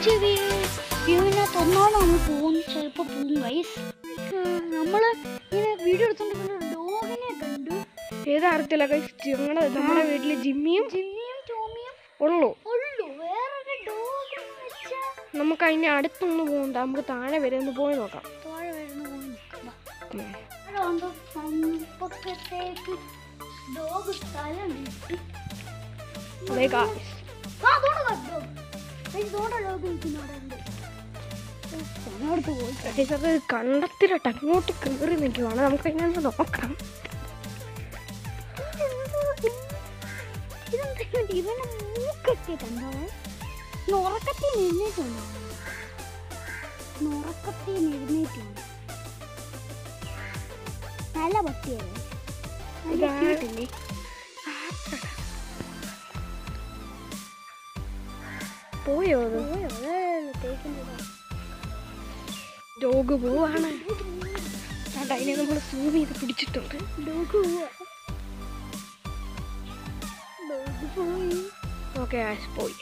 ഇതിനകത്ത് ഒന്നാമതാണ് പോകുന്നത്, ചിലപ്പോൾ പോകും ഗൈസ്. നമ്മൾ ഇങ്ങനെ വീഡിയോ എടുത്തോണ്ടിരിക്കുന്ന ഡോഗിനെ കണ്ടു. ഏതാ അറിയത്തില്ല ഗൈസ്. നമ്മുടെ വീട്ടില് ജിമ്മിയും ടോമിയും ഉള്ളൂ. വേറൊരു ഡോഗ് നമുക്ക് അതിന്റെ അടുത്തൊന്നും പോകണ്ട, നമുക്ക് താഴെ വരെ ഒന്ന് പോയി നോക്കാം. ഡോഗ് സ്ഥലം വിട്ട് കണ്ടത്തിലോട്ട് അങ്ങോട്ട് കയറി നിൽക്കുവാണ്. നമുക്ക് അതിനൊന്ന് നോക്കാം. ഇവനെ മൂക്കൊക്കെ കണ്ടോ? ഉറക്കത്തിൽ എഴുന്നേറ്റുണ്ടോ? ഉറക്കത്തിൽ എഴുന്നേറ്റുണ്ട്. നല്ല പട്ടിയല്ലേ? ല്ലേ പോയോ? ഡോഗ് പോവാണ്. അതിനെ നമ്മൾ സൂം ചെയ്ത് പിടിച്ചിട്ടുണ്ട്. ഡോഗ് പോയി. ഓക്കെ പോയി.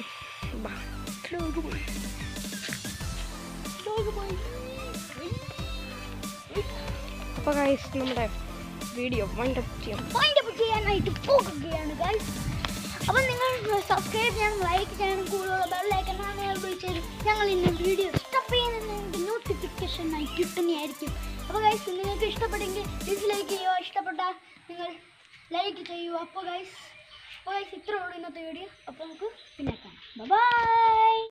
അപ്പോൾ ഗൈസ് നമ്മുടെ വീഡിയോ വൈൻഡപ്പ് ചെയ്യാനായിട്ട് പോകുകയാണ് ഗൈസ്. അപ്പം നിങ്ങൾ സബ്സ്ക്രൈബ് ചെയ്യണം, ലൈക്ക് ചെയ്യണം, കൂടുതൽ ബെല്ലൈക്കനാണ് വിളിച്ചത്. ഞങ്ങൾ ഇന്ന് വീഡിയോ സ്റ്റോപ്പ് ചെയ്യുന്നതിന് നോട്ടിഫിക്കേഷനായി കിട്ടുന്നതായിരിക്കും. അപ്പോൾ ഗൈസ് നിങ്ങൾക്ക് ഇഷ്ടപ്പെട്ടെങ്കിൽ ഡിസ്ലൈക്ക് ചെയ്യുക, ഇഷ്ടപ്പെട്ടാൽ നിങ്ങൾ ലൈക്ക് ചെയ്യുക. അപ്പോൾ ഗൈസ് ഇത്രേ ഉള്ളൂ ഇന്നത്തെ വീഡിയോ. അപ്പോൾ നമുക്ക് പിന്നെ കാണാം. ബൈ.